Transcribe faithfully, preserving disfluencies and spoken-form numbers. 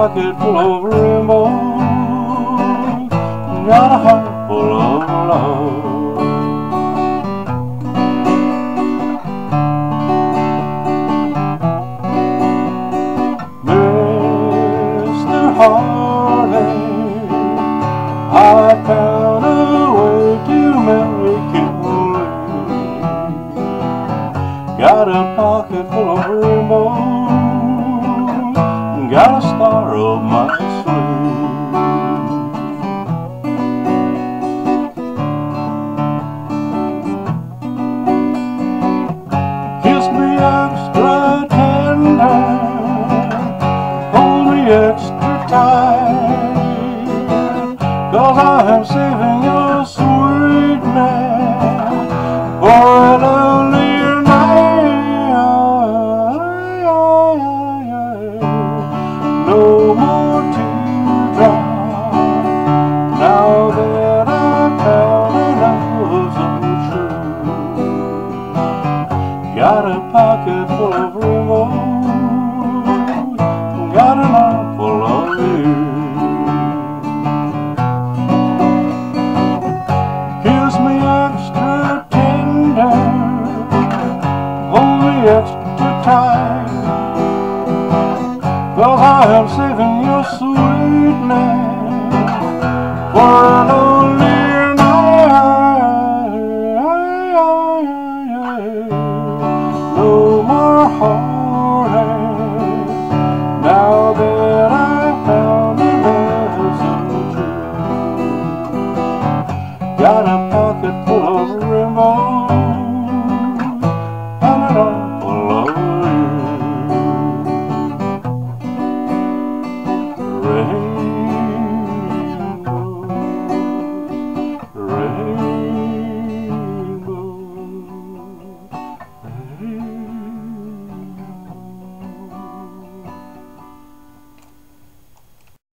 pocket full of rainbows, got a heart full of love. Mister Heartache, I found a way to make it live. Got a pocket full of rainbows, got a star up my sleeve. Kiss me extra tender, hold me extra tight, 'cause I am saving your sweetness for an earlier night. No more teardrops, now that I found that love so true. Got a pocket full of rainbows, got an arm full of you. Kiss me extra tender, hold me extra tight, 'cause I am saving your sweetness for an earlier night. No more heart